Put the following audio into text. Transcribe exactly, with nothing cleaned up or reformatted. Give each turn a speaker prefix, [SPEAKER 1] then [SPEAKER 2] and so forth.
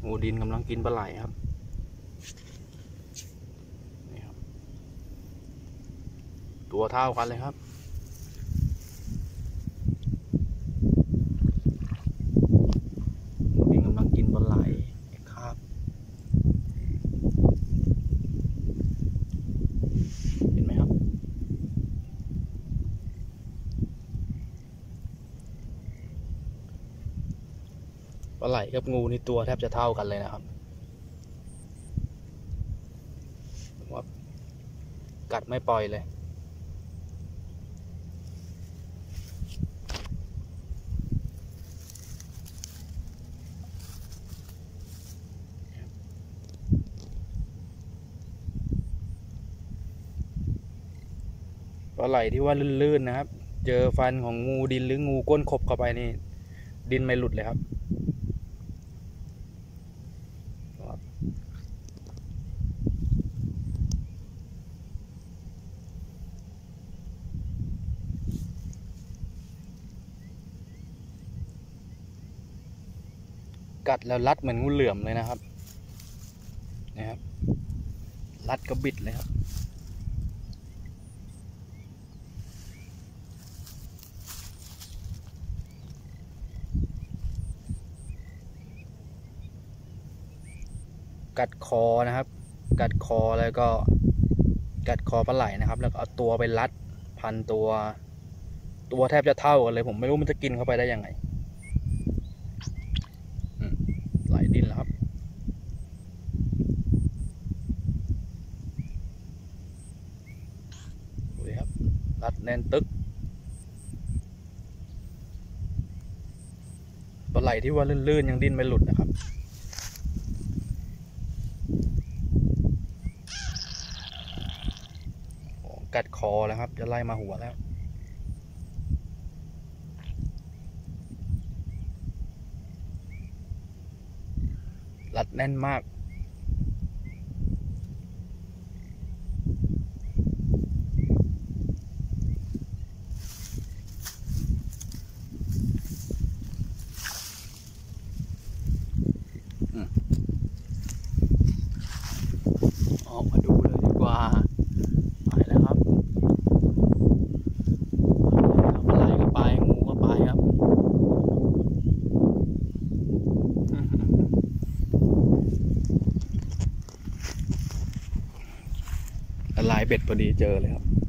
[SPEAKER 1] งูดินกำลังกินปลาไหลครับนี่ครับตัวเท่ากันเลยครับงูดินกำลังกินปลาไหลครับเห็นไหมครับปลาไหลกับงูนี่ตัวแทบจะเท่ากันเลยนะครับว่ากัดไม่ปล่อยเลยปลาไหลที่ว่าลื่นๆนะครับเจอฟันของงูดินหรืองูก้นขบเข้าไปนี่ดินไม่หลุดเลยครับกัดแล้วรัดเหมือนงูเหลือมเลยนะครับนะครับรัดกระบิดเลยครับกัดคอนะครับกัดคอแล้วก็กัดคอปลาไหลนะครับแล้วก็เอาตัวไปรัดพันตัวตัวแทบจะเท่ากันเลยผมไม่รู้มันจะกินเข้าไปได้ยังไงไหลดินแล้วครับดูดิครับรัดแน่นตึกปลาไหลที่ว่าลื่นๆยังดิ้นไม่หลุดนะครับกัดคอแล้วครับจะไล่มาหัวแล้วรัดแน่นมากออกมาดูเลยดีกว่าไปแล้วครับปลาไหลก็ไปงูก็ไปครับละลายเบ็ดพอดีเจอเลยครับ